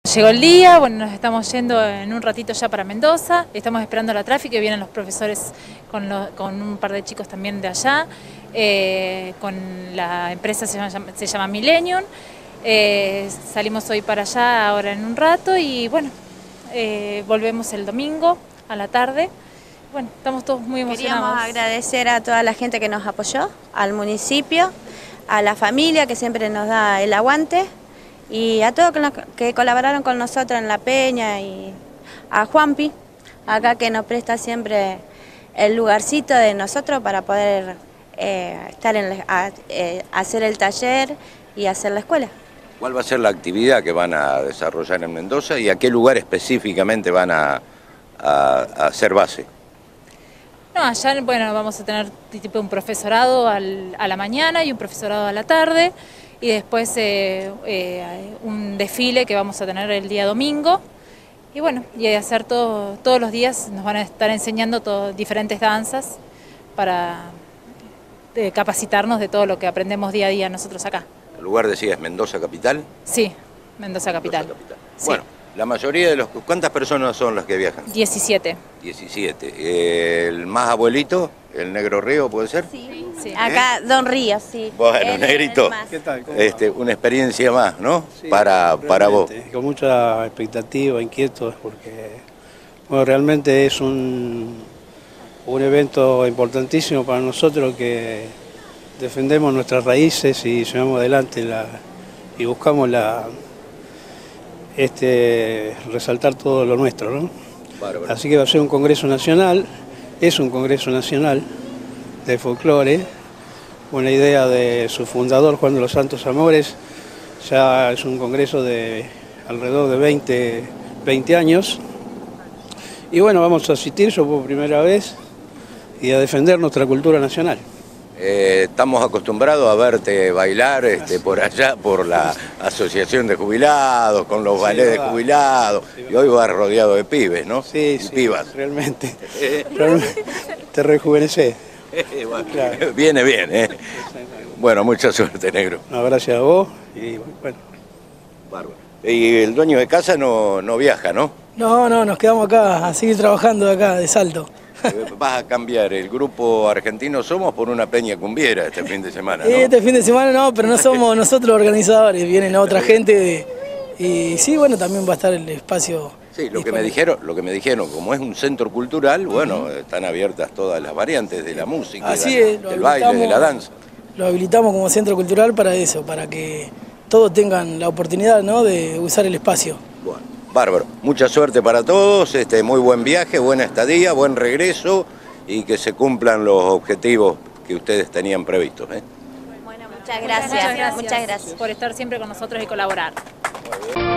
Llegó el día, bueno, nos estamos yendo en un ratito ya para Mendoza, estamos esperando la tráfico y vienen los profesores con un par de chicos también de allá, con la empresa se llama Millennium, salimos hoy para allá ahora en un rato y bueno, volvemos el domingo a la tarde. Bueno, estamos todos muy emocionados. Queríamos agradecer a toda la gente que nos apoyó, al municipio, a la familia que siempre nos da el aguante y a todos los que colaboraron con nosotros en la peña y a Juanpi, acá que nos presta siempre el lugarcito de nosotros para poder hacer el taller y hacer la escuela. ¿Cuál va a ser la actividad que van a desarrollar en Mendoza y a qué lugar específicamente van a hacer base? No, allá bueno, vamos a tener tipo un profesorado a la mañana y un profesorado a la tarde y después un desfile que vamos a tener el día domingo y bueno, y hacer todos los días nos van a estar enseñando diferentes danzas para capacitarnos de todo lo que aprendemos día a día nosotros acá. ¿El lugar decías Mendoza Capital? Sí, Mendoza Capital. Sí. Bueno, la mayoría de los... ¿Cuántas personas son las que viajan? 17. 17. ¿El más abuelito, el Negro Río, puede ser? Sí. Sí. Acá Don Río, sí. Bueno, Negrito, ¿qué tal? Una experiencia más, ¿no? Sí, para vos. Con mucha expectativa, inquietos, porque bueno, realmente es un evento importantísimo para nosotros que defendemos nuestras raíces y llevamos adelante y buscamos resaltar todo lo nuestro, ¿no? Bárbaro. Así que va a ser un congreso nacional, es un congreso nacional de folclore, una idea de su fundador Juan de los Santos Amores, ya es un congreso de alrededor de 20 años, y bueno, vamos a asistir yo por primera vez y a defender nuestra cultura nacional. Estamos acostumbrados a verte bailar por allá, por la asociación de jubilados, con los ballets de jubilados, y hoy vas rodeado de pibes, ¿no? Sí, y pibas. Realmente te rejuvenecés. Bueno, claro. Viene bien, ¿eh? Bueno, mucha suerte, Negro. No, gracias a vos y bueno. Bárbaro. Y el dueño de casa no viaja, ¿no? No, nos quedamos acá a seguir trabajando acá de Salto. Vas a cambiar el grupo Argentino Somos por una peña cumbiera este fin de semana, ¿no? Este fin de semana no, pero no somos nosotros los organizadores, vienen otra gente y sí, bueno, también va a estar el espacio. Sí, lo que me dijeron, como es un centro cultural, bueno, están abiertas todas las variantes de la música, del baile, de la danza. Lo habilitamos como centro cultural para eso, para que todos tengan la oportunidad, ¿no?, de usar el espacio. Bueno, bárbaro. Mucha suerte para todos, muy buen viaje, buena estadía, buen regreso y que se cumplan los objetivos que ustedes tenían previstos, ¿eh? Bueno, muchas gracias. Muchas gracias por estar siempre con nosotros y colaborar.